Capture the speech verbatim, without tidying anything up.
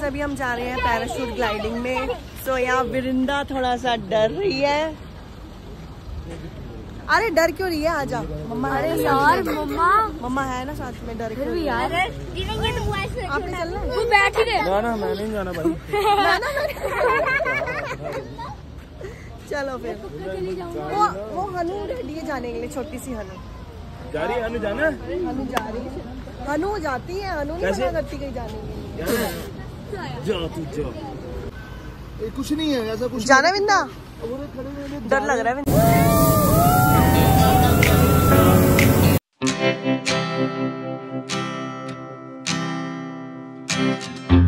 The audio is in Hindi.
अभी हम जा रहे हैं पैराशूट ग्लाइडिंग में। तो यहाँ विरिंदा थोड़ा सा डर रही है। अरे डर क्यों रही है? आजा मम्मा। अरे यार मम्मा मम्मा है ना साथ में, डर क्यों? यार आपने चलना है? तू बैठ ही दे। ना ना मैं नहीं जाना भाई। चलो फिर। वो वो हनु रेडी है जाने के लिए, छोटी सी हनु जा रही है। हनु जाना है? हनु जा रही है। हनु जाती है, हनु नहीं मना करती कहीं जाने के लिए। जा तू जा। ये कुछ नहीं है ऐसा कुछ। जाना विंदा? डर लग रहा है विंदा। Thank you.